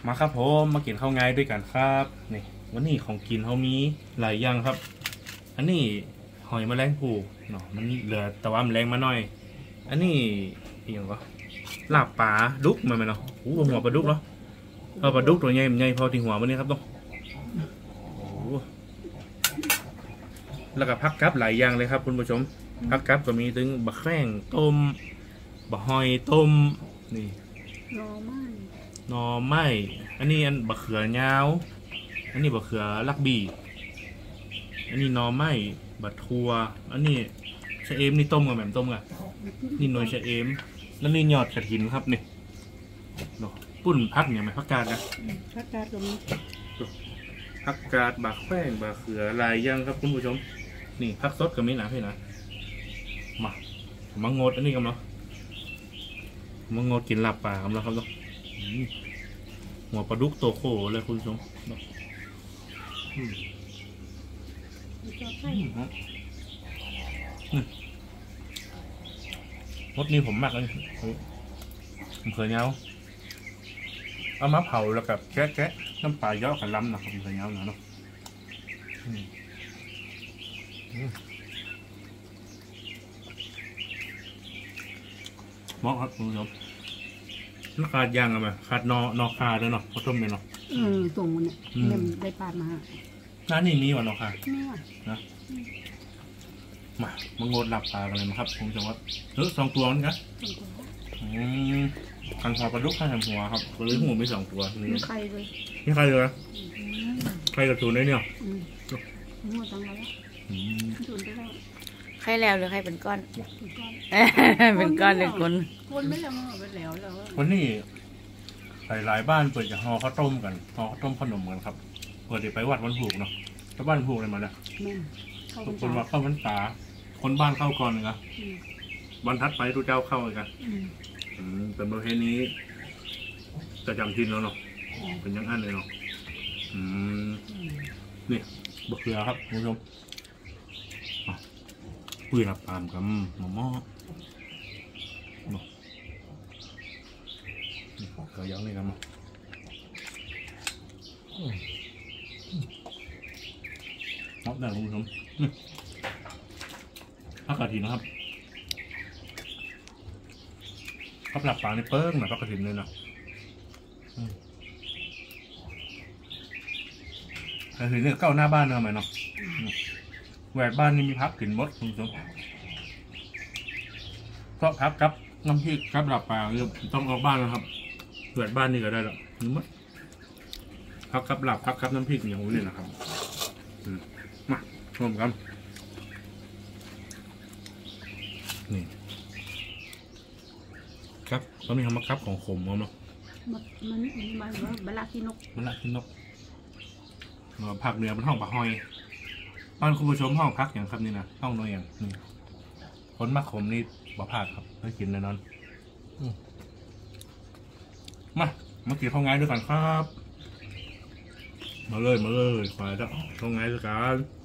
มาครับผมมากินข้าวไงด้วยกันครับนี่วันนี้ของกินเขามีหลายอย่างครับอันนี้หอยแมลงภู่เนาะมันเหลือแต่ว่ามันแรงมาหน่อยอันนี้อย่างก็ลาบปลาดุกมันไหมเนาะโอ้หัวปลาดุกเนาะปลาดุกตัวใหญ่ใหญ่พอที่หัวมันนี่ครับต้องโอ้แล้วก็พักกับหลายอย่างเลยครับคุณผู้ชมพักกับก็มีถึงบะแข้งต้มบะหอยต้มนี่หน่อไม้อันนี้อันบะเขือยาวอันนี้บะเขือลักบี้อันนี้หน่อไม้บะทัวอันนี้ชะเอมนี่ต้มกับแหม่มต้มกันนี่หน่วยชะเอมแล้วนี่ยอดกระถินครับนี่ปุ้นพักอย่างไรพักกาดนะพักกาดตรงนี้พักกาดบะแข้งบะเขือลายย่างครับคุณผู้ชมนี่พักสดกับไม่หนาพี่นะมางดอันนี้กันเนาะมางดกินลาบปลากันแล้วครับเนาะหัวปลาดุกโตโคเลยคุณผู้ชมรสนี้ผมมากเลยผมเคยเงาเอามาเผาแล้วกับแกะน้ำปลาเยอะกับล้ำนะผมเคยเงาเนาะเหมาะครับคุณผู้ชมแล้วขาดยางอะไรขาดนอคาด้วยเนาะพอต้มเลยเนาะตรงมันเนี่ยได้ปาดมาร้านนี้มีวะนอคาไม่ว่ะนะมางดหลับปลากันเลยนะครับผมจะว่า2 ตัวนี่ครับคันหัวปลาดุกข้างหัวครับหรือหัวมี2 ตัวมีใครเลยมีใครเลยใครกับตูนได้เนี่ยหัวตั้งแล้วตูนได้แล้วใครแล้วหรือใครเป็นก้อนเป็นก้อนหรือคนไม่แล้วเป็นแล้ววันนี้หลายบ้านเปิดจะห่อข้าวต้มกันห่อข้าวต้มขนมกันครับเปิดไปวัดวันผูกเนาะถ้าบ้านผูกอะไรมาเนี่ยทุกคนว่าเข้าพรรษาคนบ้านเข้าก่อนเลยครับวันทัดไปทุกเจ้าเข้าเลยครับเป็นประเพณีจะจำทินแล้วเนาะเป็นยังอันเลยเนาะนี่บะเขือครับคุณผู้ชมคุยรับตามกับหม้อเกลือยังนี่ครับมอบได้คุณผู้ชมผักกระถินนะครับข้าวปลาปลาในเปิ้งหน่อยผักกระถินเลยนะกระถินเนี่ยเก้าหน้าบ้านเนอะไหมเนาะแหวกบ้านนี่มีพักกินมดคุณผู้ชมก็พักกับน้ำพริกครับหลับปลาต้องออกบ้านนะครับแหวกบ้านนี่ก็ได้หรอกนี่มดพักกับหลับพักกับน้ำพริกอย่างนี้นะครับมาชมกันนี่ครับก็มีคำว่าครับของขมเนาะมันว่าบลากินกผักเหนือเป็นห้องปลาหอยบ้านคุณผู้ชมห้องพักอย่างครับนี่นะห้องนอนอย่างนี่คนมะขมนี่บ่พลาดครับได้กินแน่นอนมากินข้าวไงด้วยกันครับมาเลยควายแล้วข้าวไงด้วยกัน